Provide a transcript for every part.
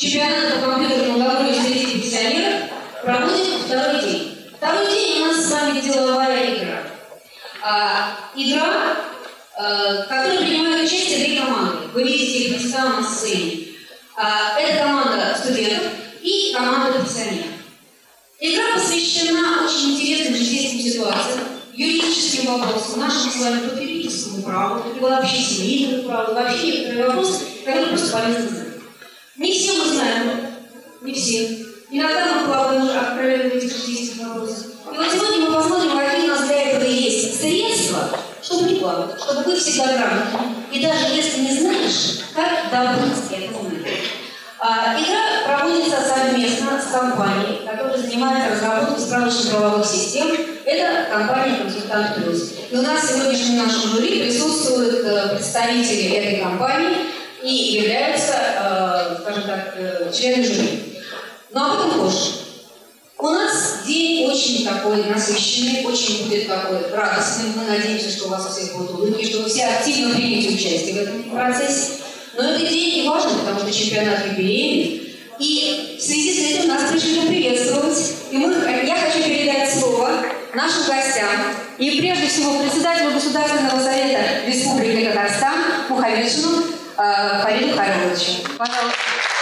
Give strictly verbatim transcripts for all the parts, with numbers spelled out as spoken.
чемпионата по компьютерному добру среди пенсионеров проводим второй день. Второй день у нас с вами деловая игра. А, игра, а, в которой принимают участие две команды. Вы видите их места на сцене. А, это команда студентов и команда пенсионеров. Игра посвящена очень интересным житейским ситуациям, юридическим вопросам, нашему с вами потребительскому праву, и вообще семейному праву, вообще некоторые вопросы, которые просто полезны знать. Не все мы знаем, не все. Иногда мы плаваем уже откровенно в этих житейских вопросах. И вот сегодня мы посмотрим, какие у нас для этого есть средства, чтобы не плавать, чтобы быть всегда грамотным. И даже если не знаешь, как добыть это знание. А, игра проводится совместно с компанией, которая занимается разработкой справочно-правовых систем. Это компания «Консультант Плюс». И у нас в сегодняшнем нашем жюри присутствуют э, представители этой компании и являются, э, скажем так, э, членами жюри. Но об этом позже. У нас день очень такой насыщенный, очень будет такой радостный. Мы надеемся, что у вас у всех будут улыбки, что вы все активно примете участие в этом процессе. Но этот день не важен, потому что чемпионат юбилейный. И в связи с этим нас пришли поприветствовать. И мы, я хочу передать слово нашим гостям. И прежде всего председателю Государственного совета Республики Татарстан Мухамедшину э, Фариду Хайрулловичу. Пожалуйста.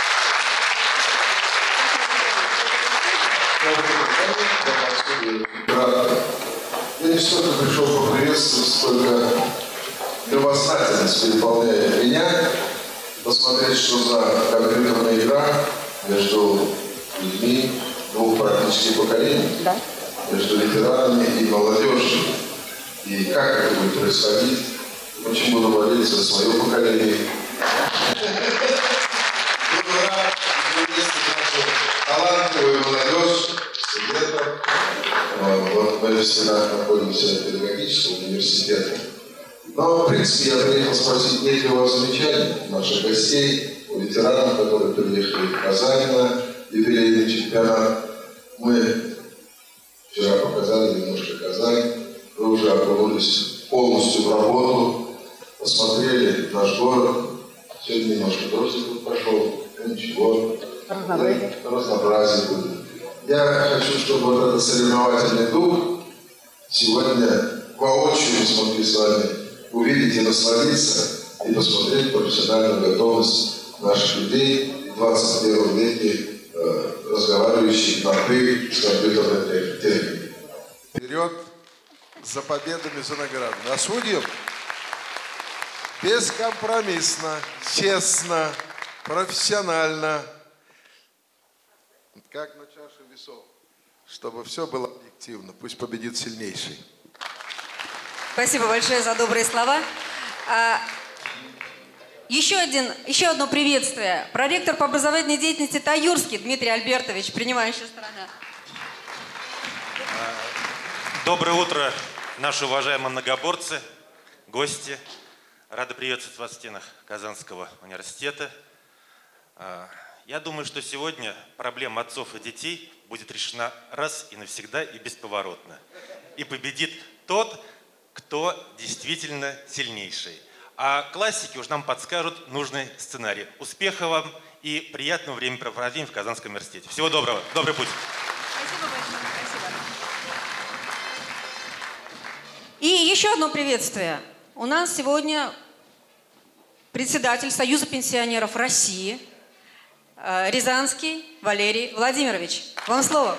Я не столько пришел поприветствовать, сколько любознательность переполняет меня, посмотреть, что за компьютерная игра между людьми двух практически поколений, да? Между ветеранами и молодежью. И как это будет происходить, очень буду молиться за свое поколение. Буду рад, если нашу талантливую молодежь, студентов. Вот мы всегда находимся в педагогическом университете. Но, в принципе, я приехал спросить, нет ли у вас замечаний наших гостей, у ветеранов, которые приехали в Казань на юбилейный чемпионат. Мы вчера показали немножко Казань, вы уже окунулись полностью в работу, посмотрели наш город. Сегодня немножко дождик пошел, ну ничего, разнообразие. разнообразие будет. Я хочу, чтобы вот этот соревновательный дух сегодня воочию смогли с вами увидеть и насладиться, и посмотреть профессиональную готовность наших людей в двадцать первом веке, э, разговаривающих на «ты» с компьютерной техникой. Вперед за победами, за наградами. А судьям бескомпромиссно, честно, профессионально, как на чаше весов, чтобы все было объективно. Пусть победит сильнейший. Спасибо большое за добрые слова. А, еще, один, еще одно приветствие. Проректор по образовательной деятельности Таюрский Дмитрий Альбертович, принимающая сторона. Доброе утро, наши уважаемые многоборцы, гости. Рады приветствовать вас в стенах Казанского университета. Я думаю, что сегодня проблема отцов и детей будет решена раз и навсегда и бесповоротно. И победит тот, кто действительно сильнейший. А классики уж нам подскажут нужный сценарий. Успехов вам и приятного времяпрепровождения в Казанском университете. Всего доброго. Добрый путь. Спасибо большое. Спасибо. И еще одно приветствие. У нас сегодня председатель Союза пенсионеров России Рязанский Валерий Владимирович. Вам слово.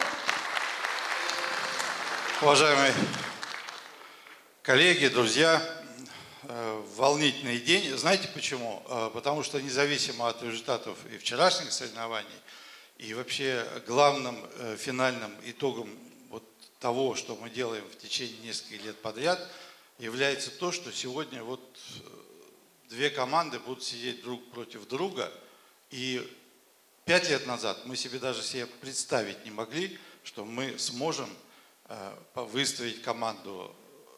Уважаемые коллеги, друзья, волнительный день. Знаете почему? Потому что независимо от результатов и вчерашних соревнований, и вообще главным финальным итогом вот того, что мы делаем в течение нескольких лет подряд, является то, что сегодня вот две команды будут сидеть друг против друга. И пять лет назад мы себе даже себе представить не могли, что мы сможем выстроить команду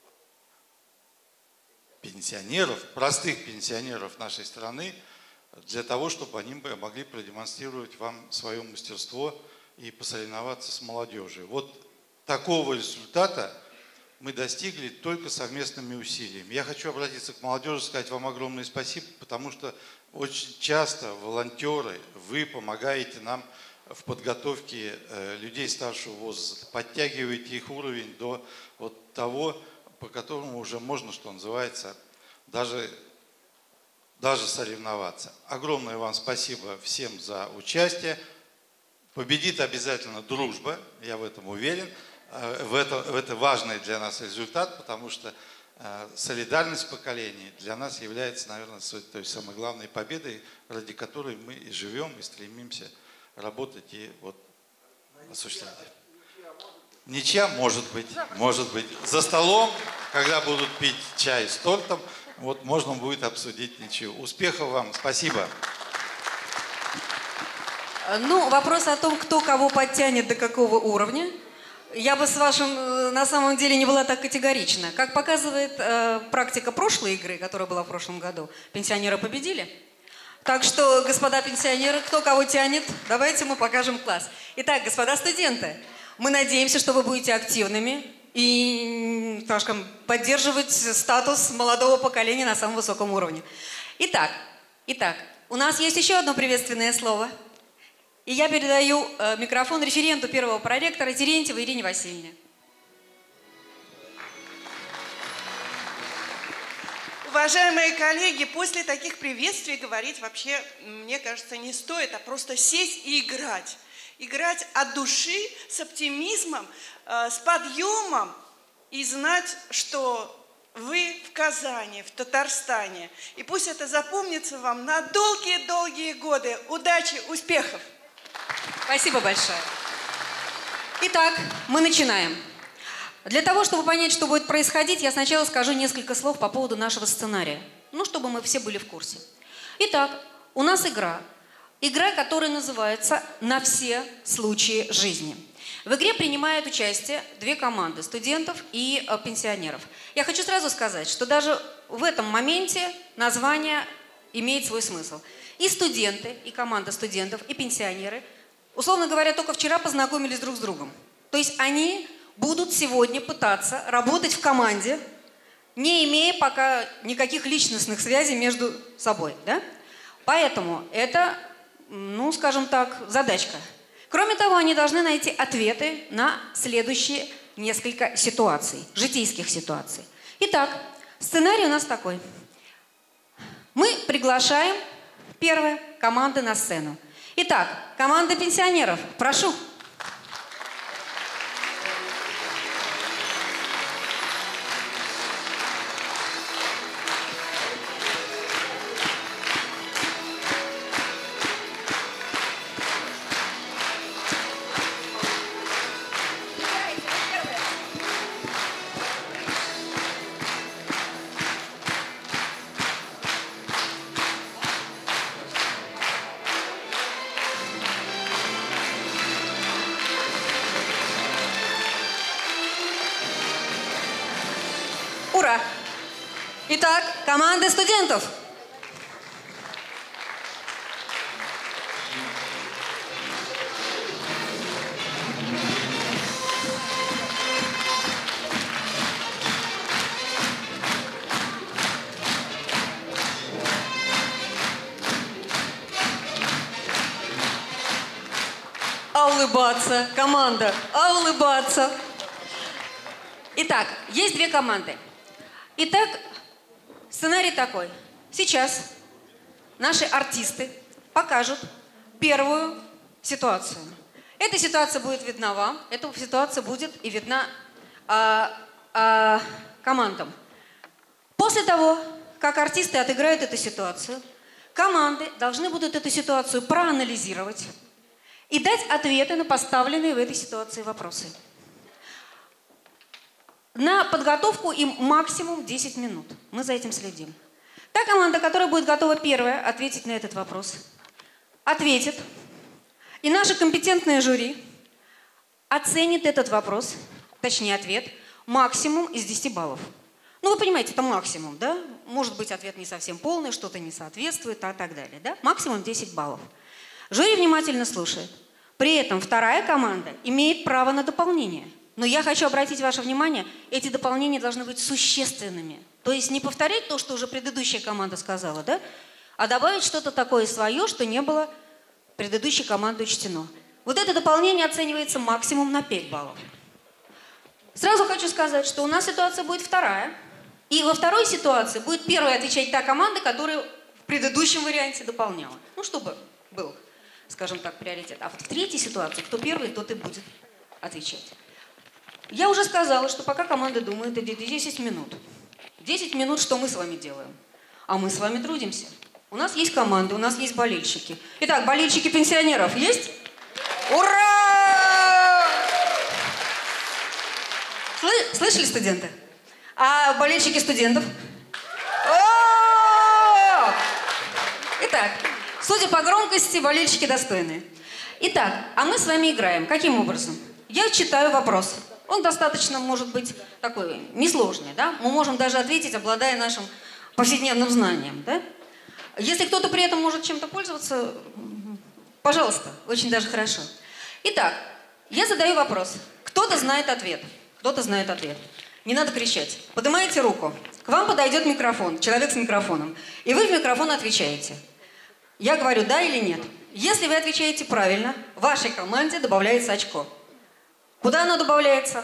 пенсионеров, простых пенсионеров нашей страны, для того, чтобы они могли продемонстрировать вам свое мастерство и посоревноваться с молодежью. Вот такого результата мы достигли только совместными усилиями. Я хочу обратиться к молодежи, сказать вам огромное спасибо, потому что очень часто волонтеры, вы помогаете нам в подготовке людей старшего возраста, подтягиваете их уровень до вот того, по которому уже можно, что называется, даже, даже соревноваться. Огромное вам спасибо всем за участие. Победит обязательно дружба, я в этом уверен. В это, в это важный для нас результат, потому что солидарность поколений для нас является, наверное, той самой главной победой, ради которой мы и живем, и стремимся работать и вот осуществлять. Ничья может быть, может быть. За столом, когда будут пить чай с тортом, вот можно будет обсудить ничью. Успехов вам, спасибо. Ну, вопрос о том, кто кого подтянет до какого уровня, я бы с вашим на самом деле не была так категорична. Как показывает э, практика прошлой игры, которая была в прошлом году, пенсионеры победили. Так что, господа пенсионеры, кто кого тянет, давайте мы покажем класс. Итак, господа студенты, мы надеемся, что вы будете активными и, скажем, поддерживать статус молодого поколения на самом высоком уровне. Итак, итак, у нас есть еще одно приветственное слово. И я передаю э, микрофон референту первого проректора Терентьевой Ирине Васильевне. Уважаемые коллеги, после таких приветствий говорить вообще, мне кажется, не стоит, а просто сесть и играть. Играть от души, с оптимизмом, э, с подъемом и знать, что вы в Казани, в Татарстане. И пусть это запомнится вам на долгие-долгие годы. Удачи, успехов! Спасибо большое. Итак, мы начинаем. Для того, чтобы понять, что будет происходить, я сначала скажу несколько слов по поводу нашего сценария. Ну, чтобы мы все были в курсе. Итак, у нас игра. Игра, которая называется «На все случаи жизни». В игре принимают участие две команды – студентов и э, пенсионеров. Я хочу сразу сказать, что даже в этом моменте название имеет свой смысл. И студенты, и команда студентов, и пенсионеры, условно говоря, только вчера познакомились друг с другом. То есть они будут сегодня пытаться работать в команде, не имея пока никаких личностных связей между собой. Да? Поэтому это, ну, скажем так, задачка. Кроме того, они должны найти ответы на следующие несколько ситуаций, житейских ситуаций. Итак, сценарий у нас такой. Мы приглашаем, первое, команды на сцену. Итак, команда пенсионеров, прошу. Ура! Итак, команда студентов. А улыбаться, команда, а улыбаться. Итак, есть две команды. Итак, сценарий такой. Сейчас наши артисты покажут первую ситуацию. Эта ситуация будет видна вам, эта ситуация будет и видна а, а, командам. После того, как артисты отыграют эту ситуацию, команды должны будут эту ситуацию проанализировать и дать ответы на поставленные в этой ситуации вопросы. На подготовку им максимум десять минут. Мы за этим следим. Та команда, которая будет готова первая ответить на этот вопрос, ответит. И наше компетентное жюри оценит этот вопрос, точнее ответ, максимум из десяти баллов. Ну, вы понимаете, это максимум, да? Может быть, ответ не совсем полный, что-то не соответствует, и так далее, да? Максимум десять баллов. Жюри внимательно слушает. При этом вторая команда имеет право на дополнение. Но я хочу обратить ваше внимание, эти дополнения должны быть существенными. То есть не повторять то, что уже предыдущая команда сказала, да? А добавить что-то такое свое, что не было предыдущей командой учтено. Вот это дополнение оценивается максимум на пять баллов. Сразу хочу сказать, что у нас ситуация будет вторая. И во второй ситуации будет первой отвечать та команда, которая в предыдущем варианте дополняла. Ну, чтобы был, скажем так, приоритет. А вот в третьей ситуации, кто первый, тот и будет отвечать. Я уже сказала, что пока команда думает, идет десять минут. десять минут, что мы с вами делаем? А мы с вами трудимся. У нас есть команда, у нас есть болельщики. Итак, болельщики пенсионеров есть? Ура! Слы- Слышали, студенты? А болельщики студентов? О! Итак, судя по громкости, болельщики достойные. Итак, а мы с вами играем. Каким образом? Я читаю вопрос. Он достаточно, может быть, такой несложный, да? Мы можем даже ответить, обладая нашим повседневным знанием, да? Если кто-то при этом может чем-то пользоваться, пожалуйста, очень даже хорошо. Итак, я задаю вопрос. Кто-то знает ответ, кто-то знает ответ. Не надо кричать. Поднимаете руку. К вам подойдет микрофон, человек с микрофоном, и вы в микрофон отвечаете. Я говорю да или нет. Если вы отвечаете правильно, вашей команде добавляется очко. Куда оно добавляется?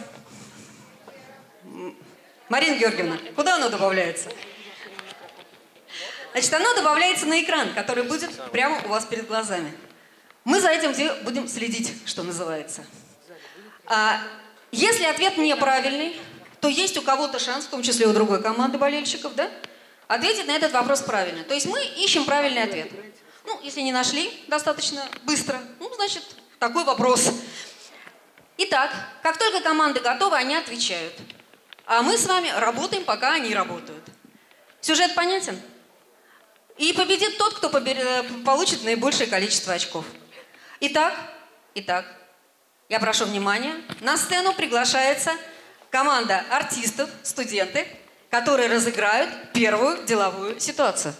Марина Георгиевна, куда оно добавляется? Значит, оно добавляется на экран, который будет прямо у вас перед глазами. Мы за этим будем следить, что называется. А если ответ неправильный, то есть у кого-то шанс, в том числе у другой команды болельщиков, да, ответить на этот вопрос правильно. То есть мы ищем правильный ответ. Ну, если не нашли достаточно быстро, ну, значит, такой вопрос. Итак, как только команды готовы, они отвечают. А мы с вами работаем, пока они работают. Сюжет понятен? И победит тот, кто получит наибольшее количество очков. Итак, итак, я прошу внимания. На сцену приглашается команда артистов, студенты, которые разыграют первую деловую ситуацию.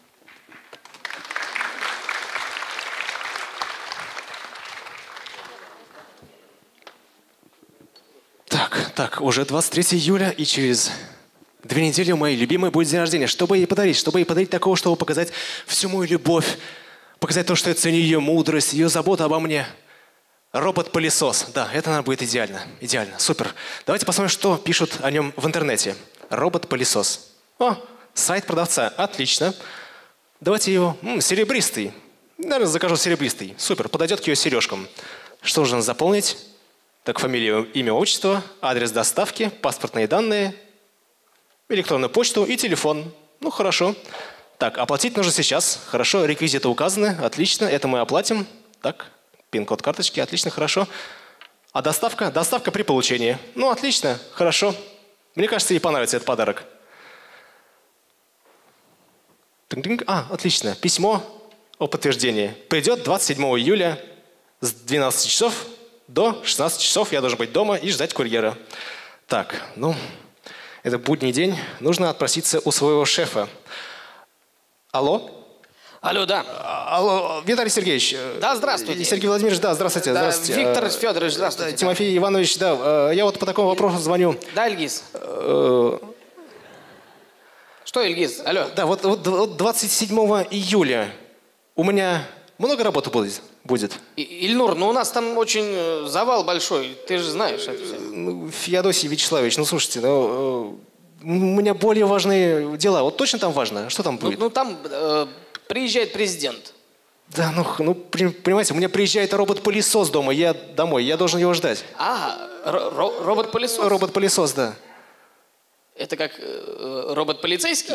Так, так, уже двадцать третьего июля, и через две недели у моей любимой будет день рождения. Что бы ей подарить? Чтобы ей подарить такого, чтобы показать всю мою любовь, показать то, что я ценю ее мудрость, ее заботу обо мне. Робот-пылесос. Да, это она будет идеально. Идеально. Супер. Давайте посмотрим, что пишут о нем в интернете. Робот-пылесос. О, сайт продавца. Отлично. Давайте его... М, серебристый. Наверное, закажу серебристый. Супер. Подойдет к ее сережкам. Что нужно заполнить? Так, фамилия, имя, отчество, адрес доставки, паспортные данные, электронную почту и телефон. Ну, хорошо. Так, оплатить нужно сейчас. Хорошо, реквизиты указаны. Отлично, это мы оплатим. Так, пин-код карточки. Отлично, хорошо. А доставка? Доставка при получении. Ну, отлично, хорошо. Мне кажется, ей понравится этот подарок. А, отлично. Письмо о подтверждении. Придет двадцать седьмого июля с двенадцати часов до шестнадцати часов. Я должен быть дома и ждать курьера. Так, ну, это будний день. Нужно отпроситься у своего шефа. Алло? Алло, да. Алло, Виталий Сергеевич. Да, здравствуйте. Сергей Владимирович, да, здравствуйте. Да, здравствуйте. Виктор Федорович, здравствуйте. Тимофей Иванович, да, я вот по такому вопросу звоню. Да, Ильгиз. Что, Ильгиз? Алло. Да, вот, вот, вот двадцать седьмого июля у меня много работы будет. будет. И, Ильнур, ну у нас там очень завал большой, ты же знаешь это все. Ну, Феодосий Вячеславович, ну слушайте, ну, у меня более важные дела. Вот точно там важно? Что там будет? Ну, ну там э, приезжает президент. Да, ну, ну, понимаете, у меня приезжает робот-пылесос дома, я домой, я должен его ждать. А, ро- робот-пылесос? Робот-пылесос, да. Это как э, робот-полицейский?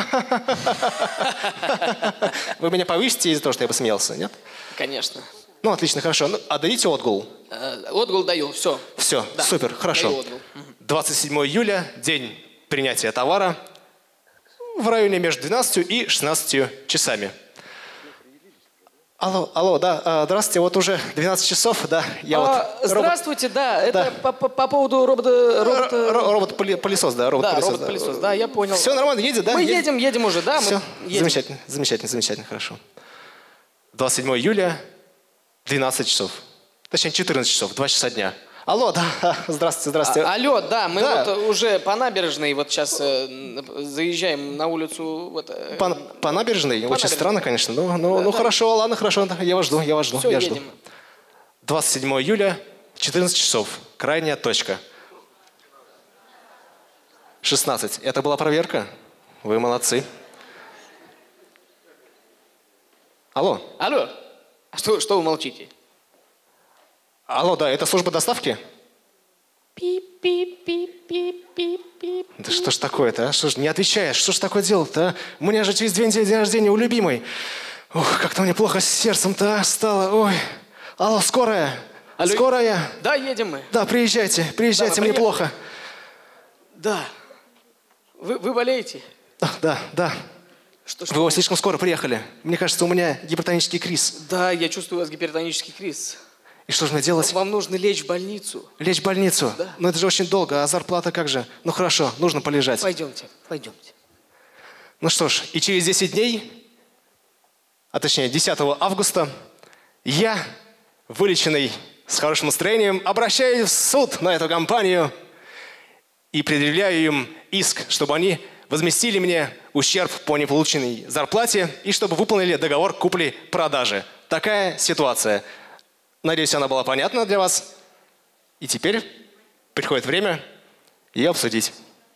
Вы меня повысите из-за того, что я посмеялся, нет? Конечно. Ну, отлично, хорошо. Ну, отдадите отгул? Э, отгул даю, все. Все, Да. супер, хорошо. двадцать седьмого июля, день принятия товара, в районе между двенадцатью и шестнадцатью часами. Алло, алло, да, а, здравствуйте, вот уже двенадцать часов, да, я а, вот... Здравствуйте, робот... да, это да. По, по, по поводу робота... робота... Робот-пылесос, да, робот-пылесос. Да, робот-пылесос, да. да, я понял. Все нормально, едет, да? Мы едет? едем, едем уже, да? Все, мы едем. замечательно, замечательно, замечательно, хорошо. двадцать седьмого июля, двенадцать часов, точнее четырнадцать часов, два часа дня. Алло, да, здравствуйте, здравствуйте. А, алло, да, мы Да. вот уже по набережной вот сейчас э, заезжаем на улицу. Вот, э, По, по набережной? Очень набережной. странно, конечно. Ну, ну, Да, ну да. хорошо, ладно, хорошо. да, Я вас жду, я вас жду, Все, я едем. жду. двадцать седьмого июля, четырнадцать часов. Крайняя точка. шестнадцать. Это была проверка? Вы молодцы. Алло. Алло, а что, что вы молчите? Алло, да, это служба доставки? Пип-пип-пип-пип-пип-пип. Да что ж такое-то, а? Что ж не отвечаешь? Что ж такое дело-то, а? У меня же через две недели день рождения у любимой. Ух, как-то мне плохо с сердцем-то а, стало. Ой. Алло, скорая? Алло. Скорая? Да, едем мы. Да, приезжайте, приезжайте, Да, мы мне приехали. плохо. Да. Вы, вы болеете? Да, да, да. Что, Вы вот слишком скоро приехали. Мне кажется, у меня гипертонический криз. Да, я чувствую у вас гипертонический криз. И что же мне делать? Вам нужно лечь в больницу. Лечь в больницу? Да. Но это же очень долго, а зарплата как же? Ну хорошо, нужно полежать. Пойдемте, пойдемте. Ну что ж, и через десять дней, а точнее десятого августа, я, вылеченный с хорошим настроением, обращаюсь в суд на эту компанию и предъявляю им иск, чтобы они возместили мне ущерб по неполученной зарплате и чтобы выполнили договор купли-продажи. Такая ситуация. Надеюсь, она была понятна для вас. И теперь приходит время ее обсудить.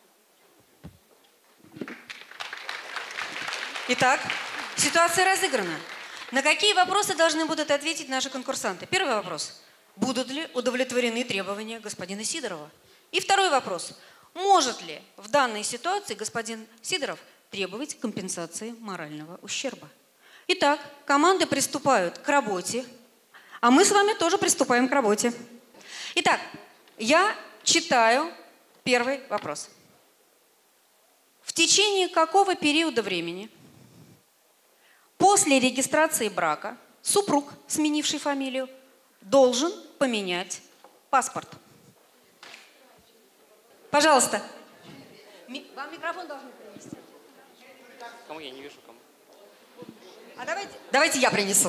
Итак, ситуация разыграна. На какие вопросы должны будут ответить наши конкурсанты? Первый вопрос. Будут ли удовлетворены требования господина Сидорова? И второй вопрос. Может ли в данной ситуации господин Сидоров требовать компенсации морального ущерба? Итак, команды приступают к работе, а мы с вами тоже приступаем к работе. Итак, я читаю первый вопрос. В течение какого периода времени после регистрации брака супруг, сменивший фамилию, должен поменять паспорт? Пожалуйста. Ми- Вам микрофон должны принести. Кому я не вижу, кому. А давайте, давайте я принесу.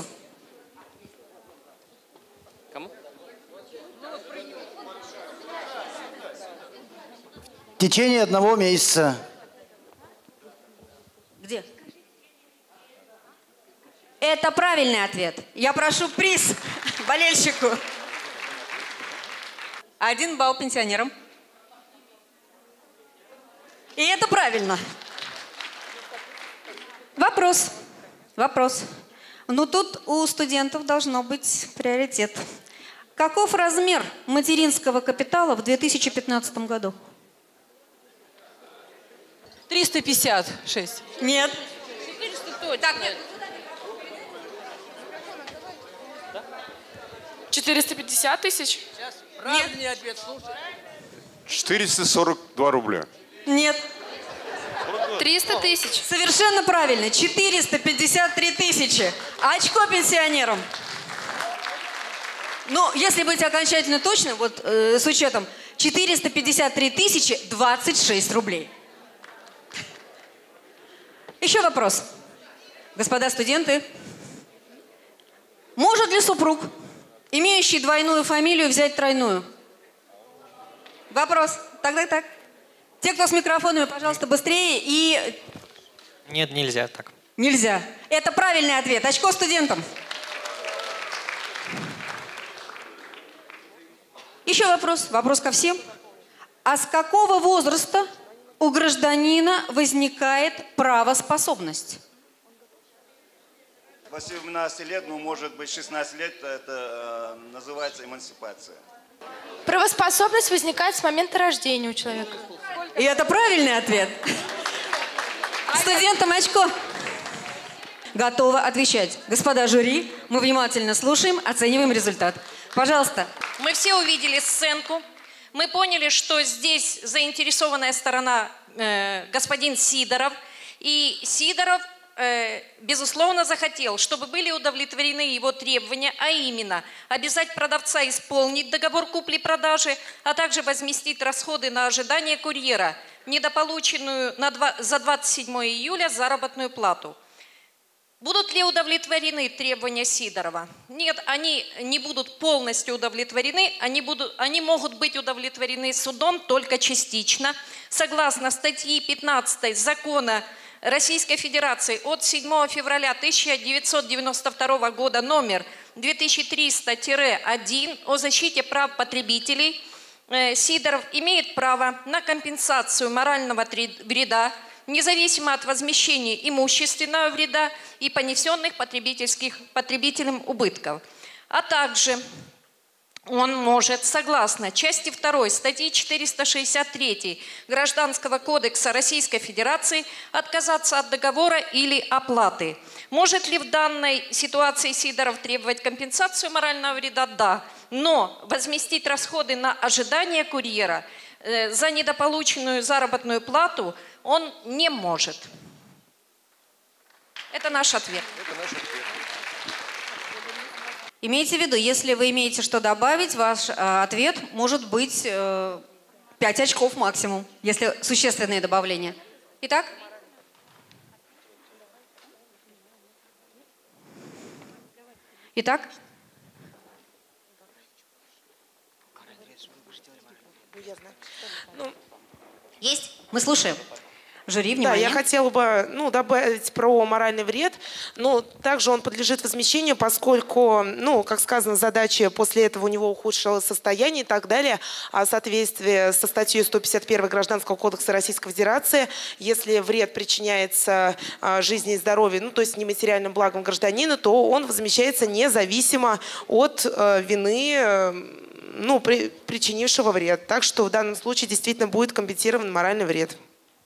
Кому? В течение одного месяца. Где? Это правильный ответ. Я прошу приз болельщику. Один балл пенсионерам. И это правильно. Вопрос. Вопрос. Ну тут у студентов должно быть приоритет. Каков размер материнского капитала в две тысячи пятнадцатом году? триста пятьдесят шесть. Нет. четыреста точно. Так, нет. четыреста пятьдесят тысяч? Правильный ответ, слушай. четыреста сорок два рубля. Нет. триста тысяч. Совершенно правильно. четыреста пятьдесят три тысячи. Очко пенсионерам. Ну, если быть окончательно точным, вот э, с учетом четыреста пятьдесят три тысячи двадцать шесть рублей. Еще вопрос. Господа студенты, может ли супруг, имеющий двойную фамилию, взять тройную? Вопрос. Так, так, так. Те, кто с микрофонами, пожалуйста, быстрее и... Нет, нельзя так. Нельзя. Это правильный ответ. Очко студентам. Еще вопрос. Вопрос ко всем. А с какого возраста у гражданина возникает правоспособность? восемнадцать лет, ну, может быть, шестнадцать лет, это э, называется эмансипация. Правоспособность возникает с момента рождения у человека. И это правильный ответ. Студентам очко. Готовы отвечать. Господа жюри, мы внимательно слушаем, оцениваем результат. Пожалуйста. Мы все увидели сценку. Мы поняли, что здесь заинтересованная сторона э, господин Сидоров. И Сидоров, э, безусловно, захотел, чтобы были удовлетворены его требования, а именно обязать продавца исполнить договор купли-продажи, а также возместить расходы на ожидание курьера, недополученную на два, за двадцать седьмое июля заработную плату. Будут ли удовлетворены требования Сидорова? Нет, они не будут полностью удовлетворены, они, будут, они могут быть удовлетворены судом только частично. Согласно статьи пятнадцатой Закона Российской Федерации от седьмого февраля тысяча девятьсот девяносто второго года номер две тысячи триста один о защите прав потребителей, Сидоров имеет право на компенсацию морального вреда, независимо от возмещения имущественного вреда и понесенных потребительских, потребителям убытков. А также он может, согласно части второй статьи четыреста шестьдесят три Гражданского кодекса Российской Федерации, отказаться от договора или оплаты. Может ли в данной ситуации Сидоров требовать компенсацию морального вреда? Да. Но возместить расходы на ожидание курьера э, за недополученную заработную плату он не может. Это наш ответ. Это наш ответ. Имейте в виду, если вы имеете что добавить, ваш э, ответ может быть э, пять очков максимум, если существенные добавления. Итак? Итак? Ну, Есть? Мы слушаем. Жюри, да, внимание. я хотела бы ну, добавить про моральный вред. Но также он подлежит возмещению, поскольку, ну, как сказано, задача после этого у него ухудшилось состояние и так далее. А в соответствии со статьей сто пятьдесят один Гражданского кодекса Российской Федерации, если вред причиняется а, жизни и здоровью, ну, то есть нематериальным благом гражданина, то он возмещается независимо от а, вины а, ну, при, причинившего вред. Так что в данном случае действительно будет компенсирован моральный вред.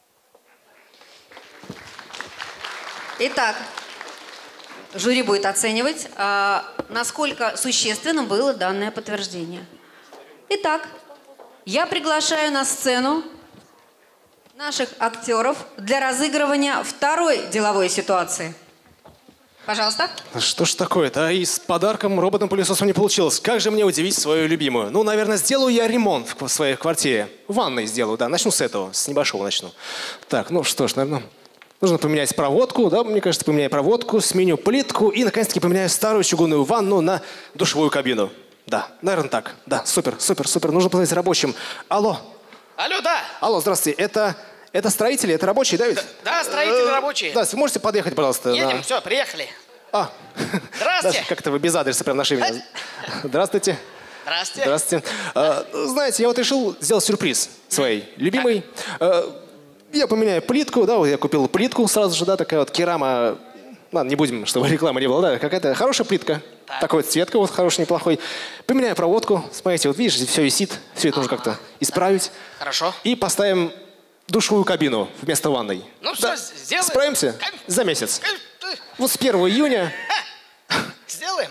Итак, жюри будет оценивать, а, насколько существенным было данное подтверждение. Итак, я приглашаю на сцену наших актеров для разыгрывания второй деловой ситуации. Пожалуйста. Что ж такое-то? А и с подарком роботом-пылесосом не получилось. Как же мне удивить свою любимую? Ну, наверное, сделаю я ремонт в своей квартире. В ванной сделаю, да. Начну с этого, с небольшого начну. Так, ну что ж, наверное... Нужно поменять проводку, да, мне кажется, поменяю проводку, сменю плитку и, наконец-таки, поменяю старую чугунную ванну на душевую кабину. Да, наверное, так. Да, супер, супер, супер. Нужно позвонить рабочим. Алло. Алло, да. Алло, здравствуйте. Это, это строители, это рабочие, да ведь? Да, строители, рабочие. Да, вы можете подъехать, пожалуйста? Едем, на... все, приехали. А, здравствуйте. Как-то вы без адреса прям нашли меня. Здравствуйте. Здравствуйте. Здравствуйте. А, знаете, я вот решил сделать сюрприз своей любимой. А, я поменяю плитку, да, вот я купил плитку сразу же, да, такая вот керама. Ладно, не будем, чтобы рекламы не было, да, какая-то хорошая плитка. Так. Такой вот цветка вот хороший, неплохой. Поменяю проводку. Смотрите, вот видишь, все висит. Все это нужно как-то исправить. Хорошо. И поставим душевую кабину вместо ванной. Ну да. все, сделаем. Справимся? За месяц. Вот с первого июня. Сделаем.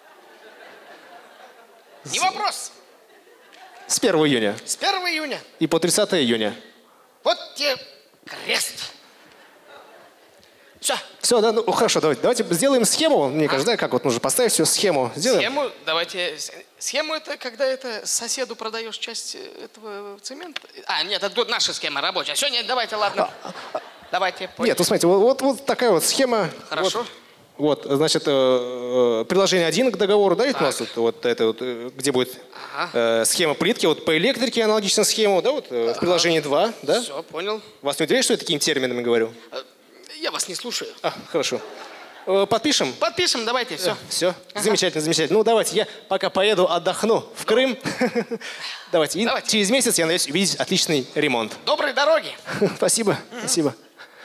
Не вопрос. С первого июня. С первого июня. И по тридцатого июня. Вот тебе крест. Все. Все, да, ну хорошо, давайте, давайте сделаем схему, мне кажется, да, как вот нужно поставить все, схему сделаем. Схему, давайте, схему это когда это соседу продаешь часть этого цемента. А, нет, это наша схема рабочая. Все, нет, давайте, ладно. Давайте. Нет, ну смотрите, вот, вот, вот такая вот схема. Хорошо. Вот, вот значит, э, приложение один к договору, да, ведь у нас вот, вот это вот, где будет ага. э, схема плитки, вот по электрике аналогичная схема, да, вот ага. в приложении два, да? Все, понял. Вас не удивляет, что я такими терминами говорю? Я вас не слушаю. А, хорошо. Э, подпишем? Подпишем, давайте, все. Э, все, ага. замечательно, замечательно. Ну, давайте, я пока поеду, отдохну в Крым. Давайте, и через месяц я надеюсь увидеть отличный ремонт. Доброй дороги. Спасибо, спасибо.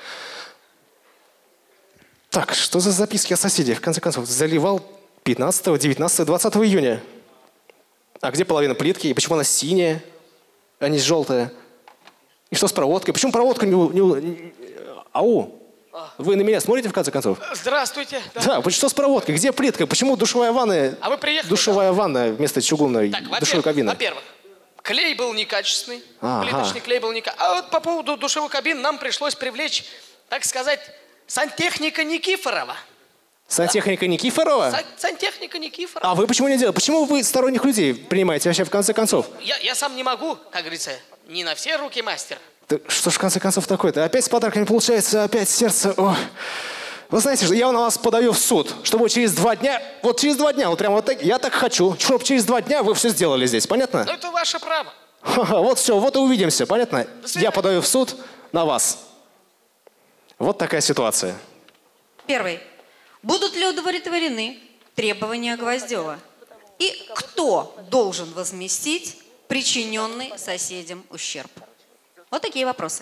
Так, что за записки о соседе? В конце концов, заливал пятнадцатого, девятнадцатого, двадцатого июня. А где половина плитки? И почему она синяя, а не желтая? И что с проводкой? Почему проводка не... не, не ау! Вы на меня смотрите, в конце концов? Здравствуйте. Да, да, что с проводкой? Где плитка? Почему душевая ванна? А вы приехали? Душевая да? ванна вместо чугунной так, душевой кабины. Во-первых, клей был некачественный, ага. плиточный клей был некачественный. А вот по поводу душевой кабины нам пришлось привлечь, так сказать, сантехника Никифорова. Сантехника да. Никифорова? Сан сантехника Никифорова. А вы почему не делаете? Почему вы сторонних людей принимаете вообще в конце концов? Я, я сам не могу, как говорится, не на все руки мастер. Да что ж в конце концов такое-то? Опять с подарками получается, опять сердце. О. Вы знаете, что я на вас подаю в суд, чтобы через два дня, вот через два дня, вот прямо вот так, я так хочу, чтобы через два дня вы все сделали здесь, понятно? Ну, это ваше право. Ха-ха, вот все, вот и увидимся, понятно? Я подаю в суд на вас. Вот такая ситуация. Первый. Будут ли удовлетворены требования Гвоздева? И кто должен возместить причиненный соседям ущерб? Вот такие вопросы.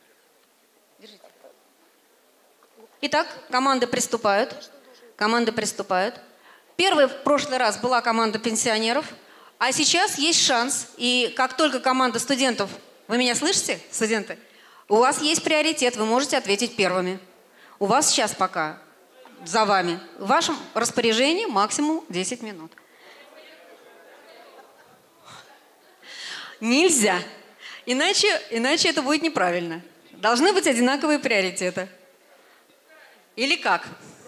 Итак, команды приступают. Команды приступают. Первой в прошлый раз была команда пенсионеров, а сейчас есть шанс. И как только команда студентов... Вы меня слышите, студенты? У вас есть приоритет, вы можете ответить первыми. У вас сейчас пока за вами. В вашем распоряжении максимум десять минут. Нельзя. Иначе, иначе это будет неправильно. Должны быть одинаковые приоритеты. Или как?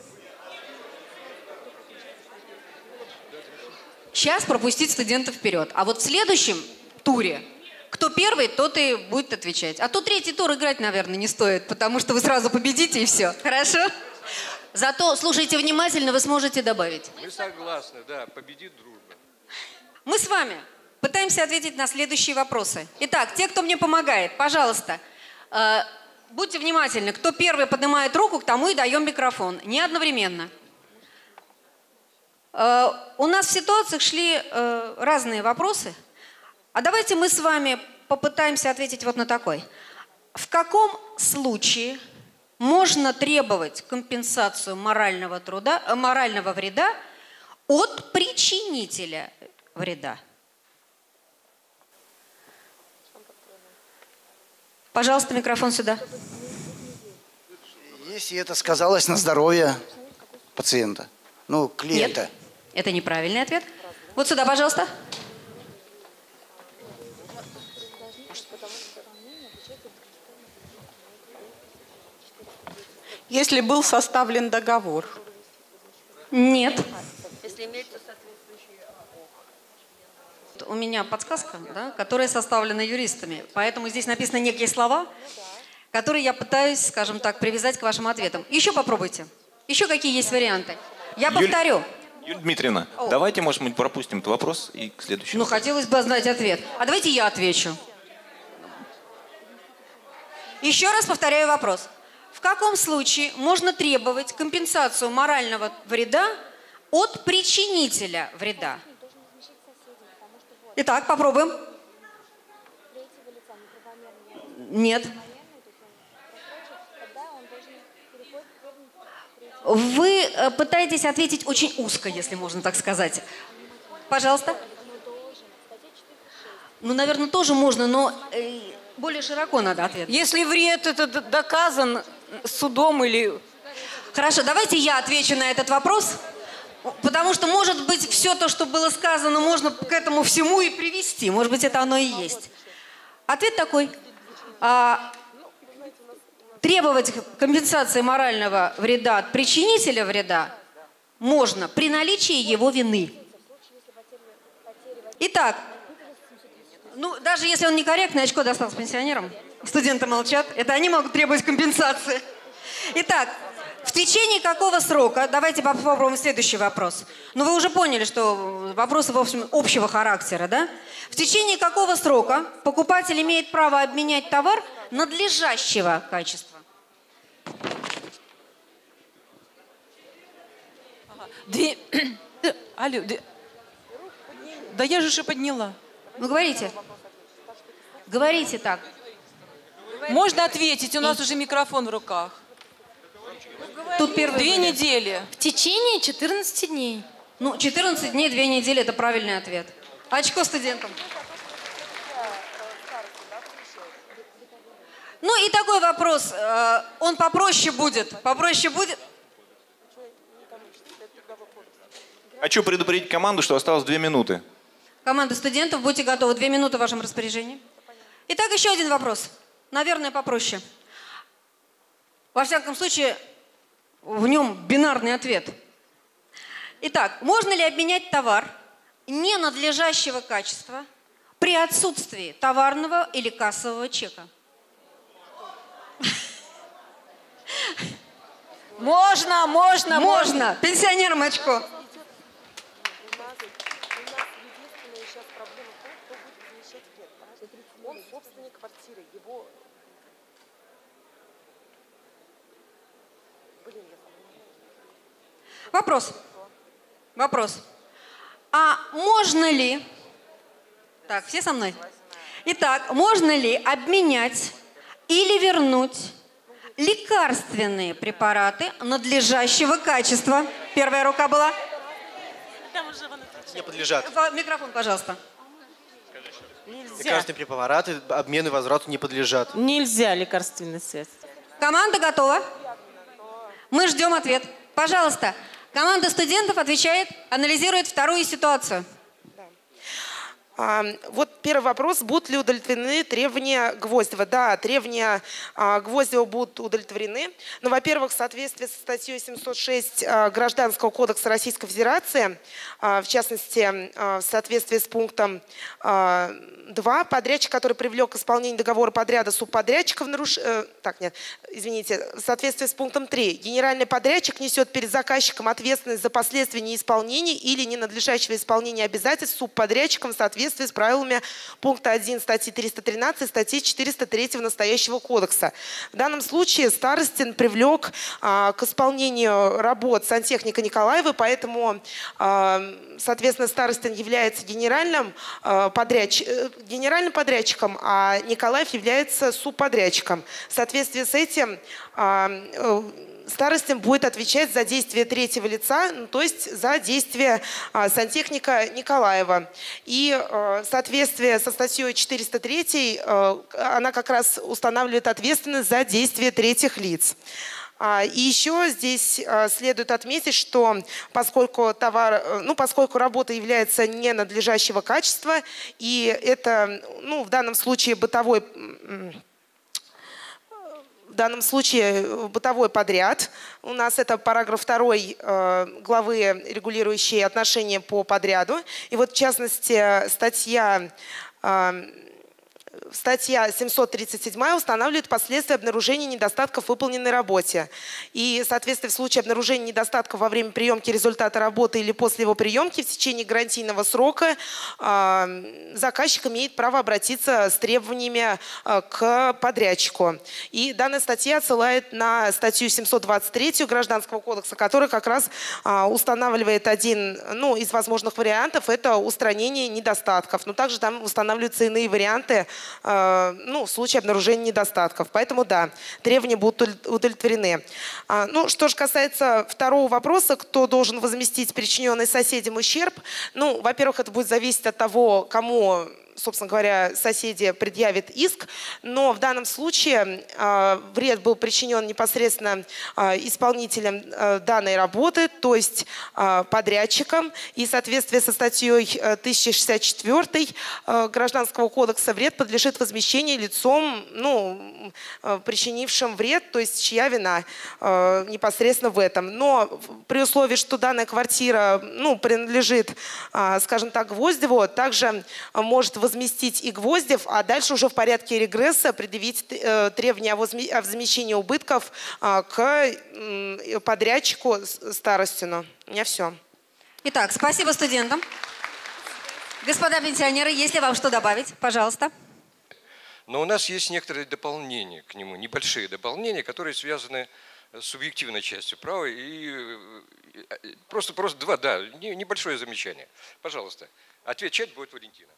Сейчас пропустить студентов вперед. А вот в следующем туре, кто первый, тот и будет отвечать. А то третий тур играть, наверное, не стоит, потому что вы сразу победите и все. Хорошо? Зато слушайте внимательно, вы сможете добавить. Мы согласны, да, победит дружба. Мы с вами пытаемся ответить на следующие вопросы. Итак, те, кто мне помогает, пожалуйста, э, будьте внимательны. Кто первый поднимает руку, к тому и даем микрофон. Не одновременно. Э, у нас в ситуациях шли э, разные вопросы. А давайте мы с вами попытаемся ответить вот на такой. В каком случае можно требовать компенсацию морального труда, э, морального вреда от причинителя вреда? Пожалуйста, микрофон сюда. Если это сказалось на здоровье пациента, ну, клиента. Нет, это неправильный ответ. Вот сюда, пожалуйста. Если был составлен договор. Нет. Если имеется соответствующий... У меня подсказка, да, которая составлена юристами. Поэтому здесь написаны некие слова, которые я пытаюсь, скажем так, привязать к вашим ответам. Еще попробуйте. Еще какие есть варианты? Я Юль... повторю. Юлия Дмитриевна, О. давайте, может быть, пропустим этот вопрос и к следующему. Ну, хотелось бы знать ответ. А давайте я отвечу. Еще раз повторяю вопрос. В каком случае можно требовать компенсацию морального вреда от причинителя вреда? Итак, попробуем. Нет. Вы пытаетесь ответить очень узко, если можно так сказать. Пожалуйста. Ну, наверное, тоже можно, но э, более широко надо ответить. Если вред это доказан судом или... Хорошо, давайте я отвечу на этот вопрос. Потому что, может быть, все то, что было сказано, можно к этому всему и привести. Может быть, это оно и есть. Ответ такой. А, требовать компенсации морального вреда от причинителя вреда можно при наличии его вины. Итак, ну, даже если он некорректный, очко достал с пенсионером, студенты молчат, это они могут требовать компенсации. Итак, в течение какого срока, давайте попробуем следующий вопрос. Ну, вы уже поняли, что вопросы, в общем, общего характера, да? В течение какого срока покупатель имеет право обменять товар надлежащего качества? Две... Алло, две... Да я же уже подняла. Ну, говорите. Говорите так. Можно ответить, у нас уже микрофон в руках. Тут первые Две были. недели. В течение четырнадцати дней. Ну, четырнадцать дней, две недели – это правильный ответ. Очко студентам. Ну и такой вопрос. Он попроще будет. Попроще будет. Хочу предупредить команду, что осталось две минуты. Команда студентов, будьте готовы. Две минуты в вашем распоряжении. Итак, еще один вопрос. Наверное, попроще. Во всяком случае, в нем бинарный ответ. Итак, можно ли обменять товар ненадлежащего качества при отсутствии товарного или кассового чека? Можно, можно, можно. Пенсионерам очко. Он собственник квартиры, его... Вопрос. Вопрос. А можно ли... Так, все со мной? Итак, можно ли обменять или вернуть лекарственные препараты надлежащего качества? Первая рука была. Не подлежат. Микрофон, пожалуйста. Лекарственные препараты обмену и возврату не подлежат. Нельзя лекарственные средства. Команда готова? Мы ждем ответ. Пожалуйста, команда студентов отвечает, анализирует вторую ситуацию. А, вот первый вопрос. Будут ли удовлетворены требования Гвоздева? Да, требования а, Гвоздева будут удовлетворены. Но, во-первых, в соответствии со статьей семьсот шесть а, Гражданского кодекса Российской Федерации, а, в частности, а, в соответствии с пунктом а, два, подрядчик, который привлек к исполнению договора подряда субподрядчика в наруш... э, так, нет, извините, в соответствии с пунктом три, генеральный подрядчик несет перед заказчиком ответственность за последствия неисполнения или ненадлежащего исполнения обязательств субподрядчиком в соответствии с правилами пункта один статьи триста тринадцать, статьи четыреста три настоящего кодекса. В данном случае Старостин привлек а, к исполнению работ сантехника Николаева, поэтому, а, соответственно, Старостин является генеральным, а, подрядч... генеральным подрядчиком, а Николаев является субподрядчиком. В соответствии с этим а, Старостин будет отвечать за действия третьего лица, ну, то есть за действия а, сантехника Николаева. И а, в соответствии со статьей четыреста три а, она как раз устанавливает ответственность за действия третьих лиц. А, и еще здесь а, следует отметить, что поскольку, товар, ну, поскольку работа является ненадлежащего качества, и это, ну, в данном случае бытовой... В данном случае бытовой подряд. У нас это параграф второй э, главы, регулирующей отношения по подряду. И вот в частности статья... Э, Статья семьсот тридцать семь устанавливает последствия обнаружения недостатков в выполненной работе. И, соответственно, в случае обнаружения недостатков во время приемки результата работы или после его приемки в течение гарантийного срока э, заказчик имеет право обратиться с требованиями э, к подрядчику. И данная статья отсылает на статью семьсот двадцать три Гражданского кодекса, которая как раз э, устанавливает один, ну, из возможных вариантов – это устранение недостатков. Но также там устанавливаются иные варианты, ну, в случае обнаружения недостатков. Поэтому, да, требования будут удовлетворены. Ну, что же касается второго вопроса, кто должен возместить причиненный соседям ущерб, ну, во-первых, это будет зависеть от того, кому, собственно говоря, соседи предъявят иск, но в данном случае э, вред был причинен непосредственно э, исполнителем э, данной работы, то есть э, подрядчиком, и в соответствии со статьей тысяча шестьдесят четыре э, Гражданского кодекса вред подлежит возмещению лицом, ну, э, причинившим вред, то есть чья вина э, непосредственно в этом. Но при условии, что данная квартира, ну, принадлежит, э, скажем так, Гвоздеву, также э, может возместить и Гвоздев, а дальше уже в порядке регресса предъявить э, требования о, возме о возмещении убытков э, к э, подрядчику Старостину. У меня все. Итак, спасибо студентам. Господа пенсионеры, если вам что добавить, пожалуйста. Но у нас есть некоторые дополнения к нему, небольшие дополнения, которые связаны с субъективной частью права. И просто, просто два, да, небольшое замечание. Пожалуйста, отвечать будет Валентина.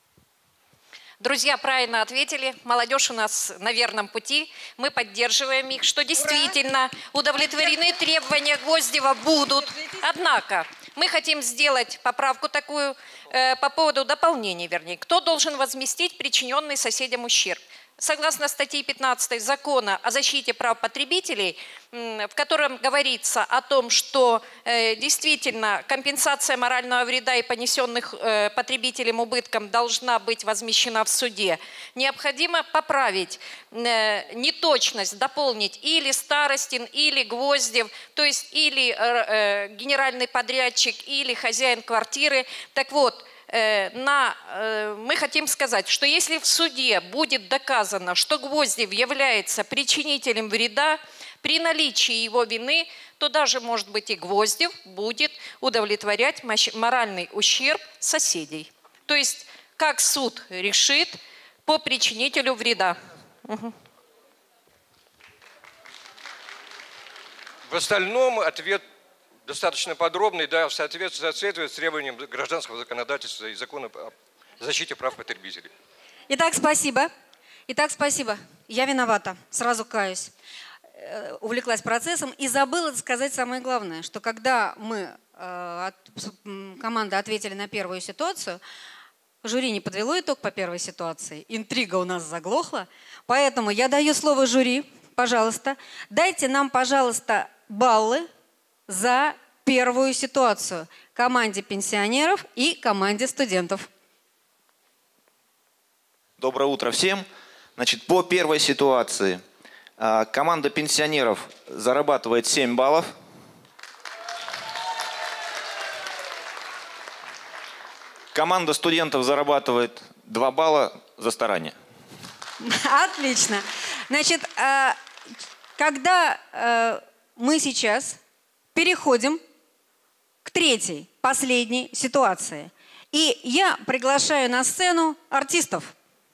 Друзья правильно ответили. Молодежь у нас на верном пути. Мы поддерживаем их, что действительно удовлетворены требования Гвоздева будут. Однако мы хотим сделать поправку такую э, по поводу дополнения, вернее. Кто должен возместить причиненный соседям ущерб? Согласно статье пятнадцатой Закона о защите прав потребителей, в котором говорится о том, что э, действительно компенсация морального вреда и понесенных э, потребителям убыткам должна быть возмещена в суде, необходимо поправить э, неточность, дополнить или Старостин, или Гвоздев, то есть или э, генеральный подрядчик, или хозяин квартиры. Так вот, На, мы хотим сказать, что если в суде будет доказано, что Гвоздев является причинителем вреда, при наличии его вины, то даже, может быть, и Гвоздев будет удовлетворять моральный ущерб соседей. То есть, как суд решит по причинителю вреда. Угу. В остальном ответ достаточно подробный, да, в соответствии, соответствует с требованиям гражданского законодательства и закона о защите прав потребителей. Итак, спасибо. Итак, спасибо. Я виновата, сразу каюсь. Э, увлеклась процессом и забыла сказать самое главное, что когда мы, э, от, команда ответили на первую ситуацию, жюри не подвело итог по первой ситуации, интрига у нас заглохла, поэтому я даю слово жюри, пожалуйста. Дайте нам, пожалуйста, баллы за первую ситуацию команде пенсионеров и команде студентов. Доброе утро всем. Значит, по первой ситуации команда пенсионеров зарабатывает семь баллов. Команда студентов зарабатывает два балла за старание. Отлично. Значит, когда мы сейчас переходим к третьей, последней ситуации, и я приглашаю на сцену артистов.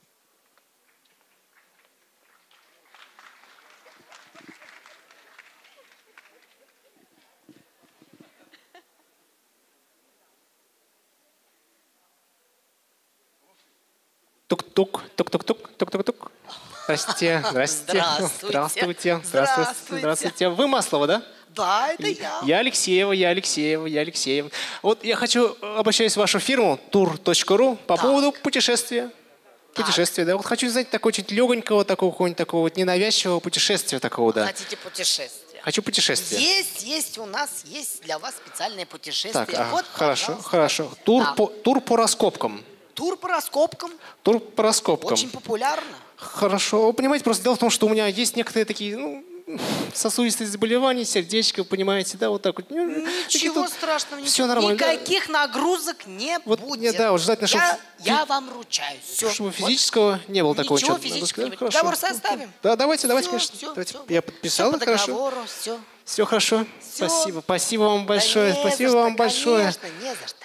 Тук-тук, тук-тук-тук, тук-тук-тук. Здрасте, здрасте. Здравствуйте. Здравствуйте. Здравствуйте. Здравствуйте. Вы Маслова, да? Да, это я. Я Алексеева, я Алексеева, я Алексеева. Вот я хочу, обращаюсь в вашу фирму тур точка ру по так. поводу путешествия. Так. Путешествия, да. Вот хочу знать такого чуть легонького, такого какого-нибудь такого вот ненавязчивого путешествия такого, да. Хотите путешествия? Хочу путешествия. Есть, есть у нас, есть для вас специальное путешествие. Так, а, вот, хорошо, хорошо. Тур, да. по, тур по раскопкам. Тур по раскопкам. Тур по раскопкам. Очень популярно. Хорошо. Вы понимаете, просто дело в том, что у меня есть некоторые такие, ну, сосудистые заболевания, сердечко, понимаете, да, вот так вот. Ничего страшного, ничего. Все нормально. Никаких нагрузок не вот, будет. Нет, да, уже желательно, я, чтобы... я вам ручаюсь. Все. Чтобы физического вот. не было такого. Ничего физического. Договор составим. Да, давайте, давайте, все, конечно. Все, давайте. Все. Я подписал, все по хорошо. договору, все. Все хорошо. Все. Спасибо. Спасибо вам большое. Да Спасибо за вам что, большое. Конечно, не за что.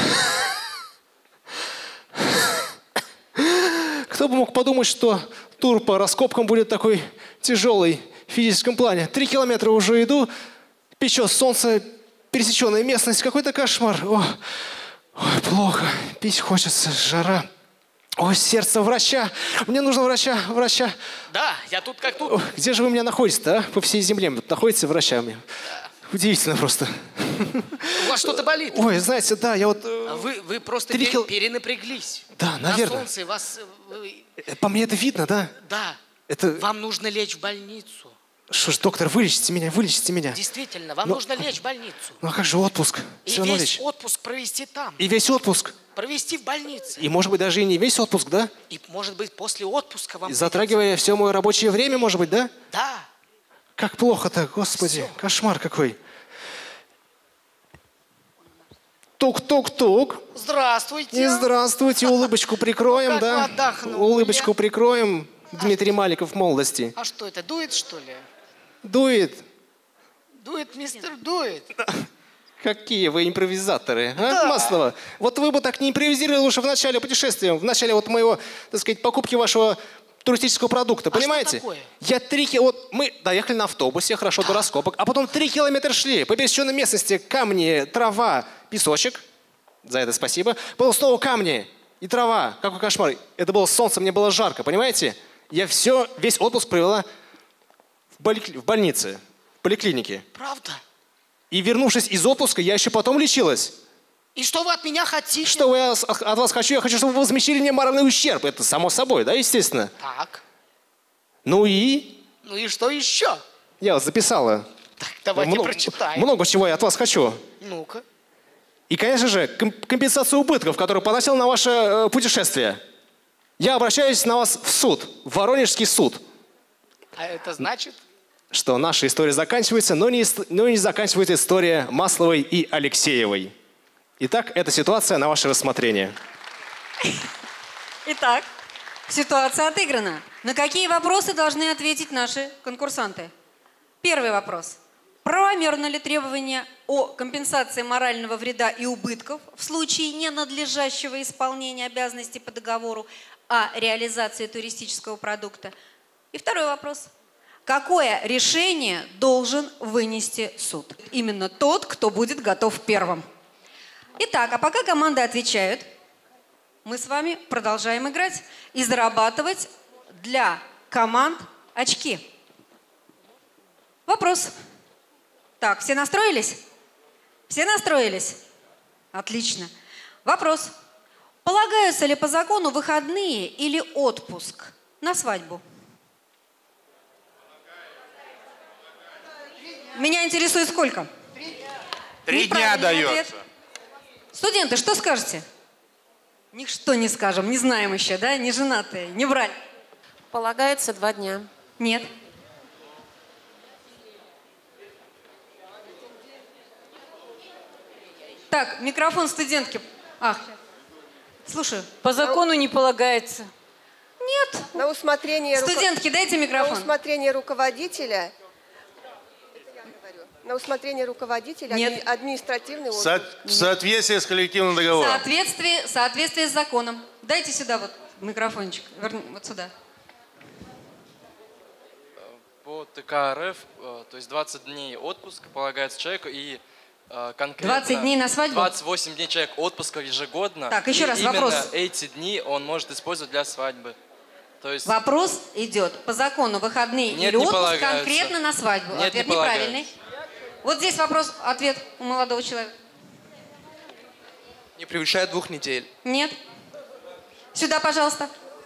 Кто бы мог подумать, что тур по раскопкам будет такой тяжелый в физическом плане. Три километра уже иду, печет солнце, пересеченная местность, какой-то кошмар. О, ой, плохо, пить хочется, жара. Ой, сердце, врача, мне нужно врача, врача. Да, я тут как тут. О, где же вы меня находите-то, а? По всей земле находите врача мне. Да. Удивительно просто. У вас что-то болит? Ой, знаете, да, я вот... А вы, вы просто три пер, кил... перенапряглись. Да, наверное. На солнце вас... Вы... По мне это видно, да? Да. Это... Вам нужно лечь в больницу. Что ж, доктор, вылечите меня, вылечите меня. Действительно, вам Но... нужно лечь в больницу. Ну а как же отпуск? И Все весь лечь. отпуск провести там. И весь отпуск? Провести в больнице. И может быть даже и не весь отпуск, да? И может быть после отпуска вам... И затрагивая все мое рабочее время, может быть, да? Да. Как плохо-то, господи, все. Кошмар какой. Тук-тук-тук. Здравствуйте. И здравствуйте. Улыбочку прикроем, ну, да? Отдохнули. Улыбочку прикроем. Дмитрий Маликов в молодости. А что это, дует, что ли? Дует. Дует, мистер, дует. Какие вы импровизаторы, а, да. Маслова? Вот вы бы так не импровизировали лучше в начале путешествия, в начале вот моего, так сказать, покупки вашего туристического продукта, а понимаете? Что такое? Я три километра, вот мы доехали на автобусе, хорошо, да. до раскопок, а потом три километра шли по пересеченной местности, камни, трава, песочек, за это спасибо, потом снова камни и трава, какой кошмар, это было солнце, мне было жарко, понимаете? Я все, весь отпуск провела в, боли... в больнице, в поликлинике. Правда? И вернувшись из отпуска, я еще потом лечилась. И что вы от меня хотите? Что я от вас хочу? Я хочу, чтобы вы возмещили мне моральный ущерб. Это само собой, да, естественно. Так. Ну и? Ну и что еще? Я вот записала. Так, давайте много, прочитаем. Много чего я от вас хочу. Ну-ка. И, конечно же, компенсацию убытков, которую поносил на ваше э, путешествие. Я обращаюсь на вас в суд, в Воронежский суд. А это значит? Что наша история заканчивается, но не, но не заканчивается история Масловой и Алексеевой. Итак, эта ситуация на ваше рассмотрение. Итак, ситуация отыграна. На какие вопросы должны ответить наши конкурсанты? Первый вопрос. правомерно ли требование о компенсации морального вреда и убытков в случае ненадлежащего исполнения обязанностей по договору о реализации туристического продукта? И второй вопрос. Какое решение должен вынести суд? Именно тот, кто будет готов первым. Итак, а пока команды отвечают, мы с вами продолжаем играть и зарабатывать для команд очки. Вопрос. Так, все настроились? Все настроились? Отлично. Вопрос. Полагаются ли по закону выходные или отпуск на свадьбу? Меня интересует сколько? Три дня дается. Студенты, что скажете? Ничто не скажем, не знаем еще, да? Не женатые, не брали. Полагается два дня. Нет. Так, микрофон студентки. Ах, слушаю. По закону не полагается. Нет. На усмотрение Студентки, руко... дайте микрофон. На усмотрение руководителя. На усмотрение руководителя. Нет. Административный Со- отпуск. в соответствии с коллективным В договором. соответствии, в соответствии с законом. Дайте сюда вот микрофончик. Верни, вот сюда. По ТК РФ, э, то есть двадцать дней отпуска полагается человеку и э, конкретно... двадцать дней на свадьбу? двадцать восемь дней человек отпуска ежегодно. Так, еще и раз именно вопрос. эти дни он может использовать для свадьбы. То есть... Вопрос идет по закону выходные Нет, или не отпуск полагается. конкретно на свадьбу. Нет, Ответ не неправильный. Вот здесь вопрос, ответ у молодого человека. Не превышает двух недель. Нет. Сюда, пожалуйста.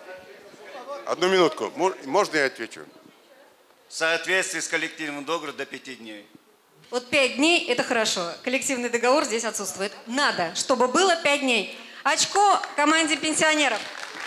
Одну минутку. Мор- Можно я отвечу? В соответствии с коллективным договором до пяти дней. Вот пять дней – это хорошо. Коллективный договор здесь отсутствует. Надо, чтобы было пять дней. Очко команде пенсионеров.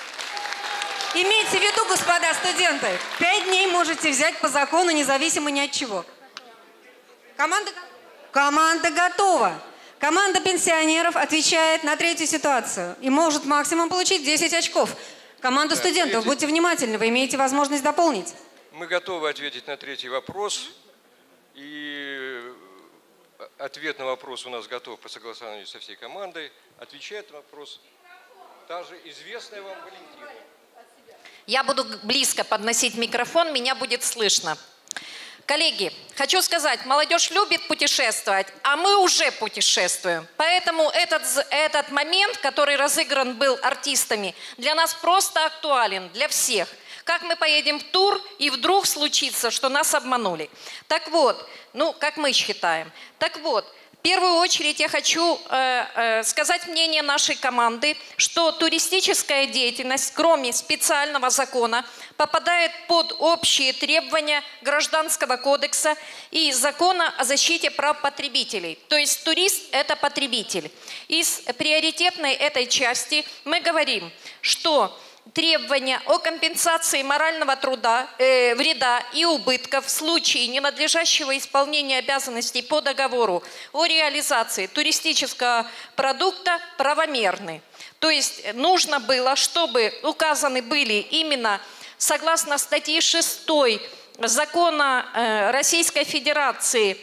Имейте в виду, господа студенты, пять дней можете взять по закону, независимо ни от чего. Команда, команда готова. Команда пенсионеров отвечает на третью ситуацию и может максимум получить десять очков. Команда Да, студентов, третий. будьте внимательны, вы имеете возможность дополнить. Мы готовы ответить на третий вопрос. И ответ на вопрос у нас готов по согласованию со всей командой. Отвечает на вопрос та же известная вам Валентина. Я буду близко подносить микрофон, меня будет слышно. Коллеги, хочу сказать, молодежь любит путешествовать, а мы уже путешествуем. Поэтому этот, этот момент, который разыгран был артистами, для нас просто актуален, для всех. Как мы поедем в тур, и вдруг случится, что нас обманули. Так вот, ну, как мы считаем. Так вот, в первую очередь я хочу э, э, сказать мнение нашей команды, что туристическая деятельность, кроме специального закона, попадает под общие требования Гражданского кодекса и закона о защите прав потребителей. То есть турист – это потребитель. Из приоритетной этой части мы говорим, что требования о компенсации морального труда, э, вреда и убытков в случае ненадлежащего исполнения обязанностей по договору о реализации туристического продукта правомерны. То есть нужно было, чтобы указаны были именно согласно статьи шестой закона э, Российской Федерации,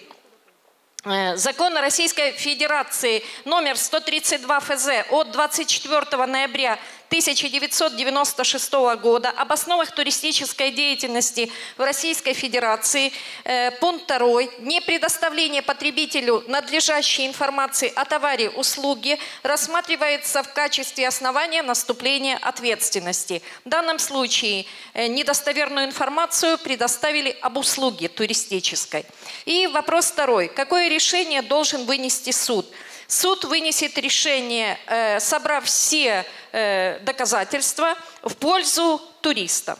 Закона Российской Федерации номер сто тридцать два эф зэ от двадцать четвёртого ноября тысяча девятьсот девяносто шестого года об основах туристической деятельности в Российской Федерации, э, пункт второй, не предоставление потребителю надлежащей информации о товаре, услуге рассматривается в качестве основания наступления ответственности. В данном случае э, недостоверную информацию предоставили об услуге туристической. И вопрос второй. Какое решение должен вынести суд? Суд вынесет решение, э, собрав все э, доказательства в пользу туриста.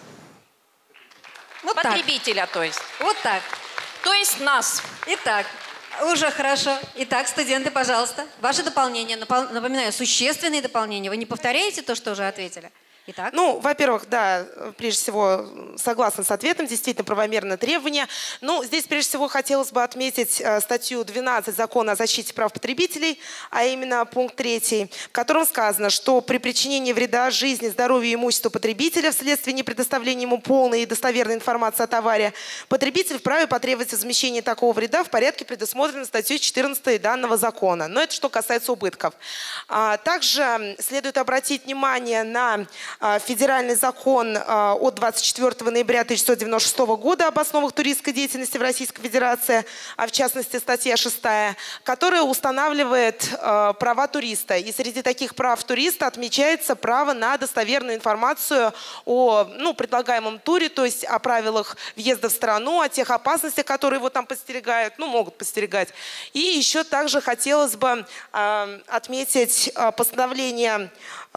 Вот Потребителя, то есть. Вот так. То есть нас. Итак, уже хорошо. Итак, студенты, пожалуйста, ваши дополнения. Напоминаю, существенные дополнения. Вы не повторяете то, что уже ответили? Итак. Ну, во-первых, да, прежде всего, согласна с ответом, действительно правомерное требование. Ну, здесь, прежде всего, хотелось бы отметить э, статью двенадцать Закона о защите прав потребителей, а именно пункт третий, в котором сказано, что при причинении вреда жизни, здоровью и имуществу потребителя вследствие непредоставления ему полной и достоверной информации о товаре, потребитель вправе потребовать возмещения такого вреда в порядке, предусмотренном статьей четырнадцатой данного закона. Но это что касается убытков. А, также следует обратить внимание на федеральный закон от двадцать четвёртого ноября тысяча девятьсот девяносто шестого года об основах туристской деятельности в Российской Федерации, а в частности статья шестая, которая устанавливает права туриста. И среди таких прав туриста отмечается право на достоверную информацию о ну, предлагаемом туре, то есть о правилах въезда в страну, о тех опасностях, которые его там подстерегают, ну могут подстерегать. И еще также хотелось бы э, отметить э, постановление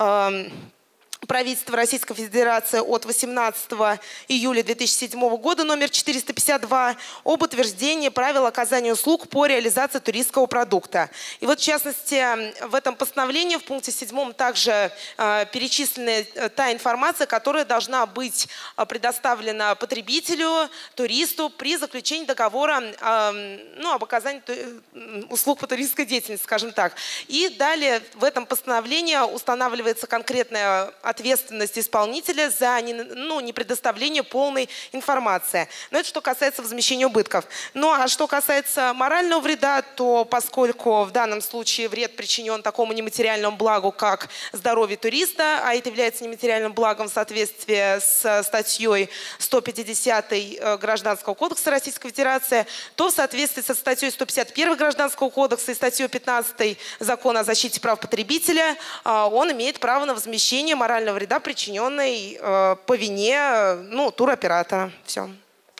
э, правительства Российской Федерации от восемнадцатого июля две тысячи седьмого года номер четыреста пятьдесят два об утверждении правил оказания услуг по реализации туристского продукта. И вот в частности в этом постановлении в пункте седьмом также э, перечислена та информация, которая должна быть предоставлена потребителю, туристу при заключении договора э, ну, об оказании услуг по туристской деятельности, скажем так. И далее в этом постановлении устанавливается конкретная ответственность исполнителя за не, ну, не предоставление полной информации. Но это что касается возмещения убытков. Ну а что касается морального вреда, то поскольку в данном случае вред причинен такому нематериальному благу, как здоровье туриста, а это является нематериальным благом в соответствии с статьей сто пятидесятой Гражданского кодекса Российской Федерации, то в соответствии со статьей сто пятьдесят первой Гражданского кодекса и статьей пятнадцатой Закона о защите прав потребителя он имеет право на возмещение морального вреда, причиненной э, по вине ну, туроператора. Все.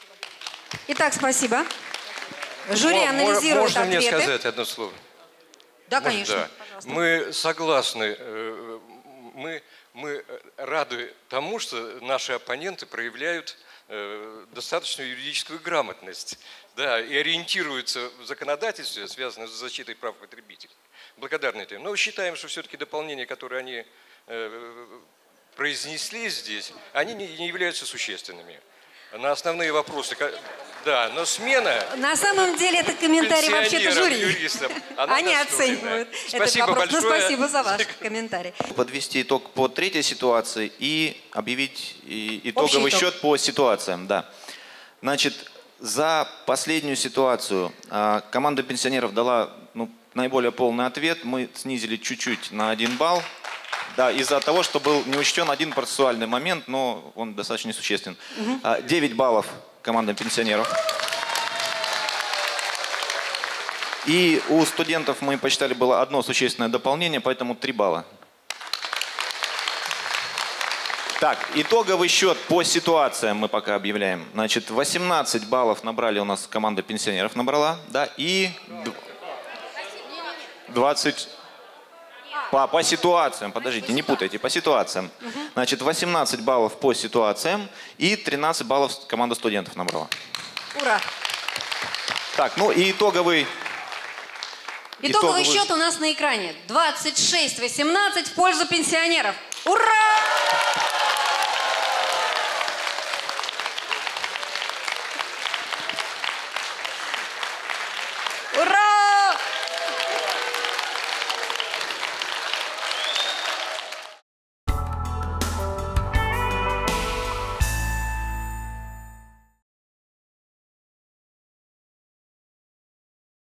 Итак, спасибо. Жюри Мо- анализирует Можно ответы. мне сказать одно слово? Да, Можно? конечно. Да. Мы согласны, э, мы, мы рады тому, что наши оппоненты проявляют э, достаточную юридическую грамотность, да, и ориентируются в законодательстве, связанном с защитой прав потребителей. Благодарны этому. Но считаем, что все-таки дополнения, которые они произнесли здесь, они не являются существенными. На основные вопросы, да, но смена... На самом деле это комментарий вообще-то жюри. Юристам, они оценивают этот вопрос. Ну, спасибо за ваш комментарий. Подвести итог по третьей ситуации и объявить итоговый итог. счет по ситуациям. Да. Значит, за последнюю ситуацию команда пенсионеров дала ну, наиболее полный ответ. Мы снизили чуть-чуть на один балл. Да, из-за того, что был не учтен один процессуальный момент, но он достаточно несуществен. Угу. девять баллов команда пенсионеров. И у студентов мы посчитали было одно существенное дополнение, поэтому три балла. Так, итоговый счет по ситуациям мы пока объявляем. Значит, восемнадцать баллов набрали у нас команда пенсионеров набрала, да, и двадцать... По, по ситуациям, подождите, не путайте, по ситуациям. Значит, восемнадцать баллов по ситуациям и тринадцать баллов команда студентов набрала. Ура! Так, ну и итоговый... Итоговый, итоговый счет у нас на экране. двадцать шесть восемнадцать в пользу пенсионеров. Ура!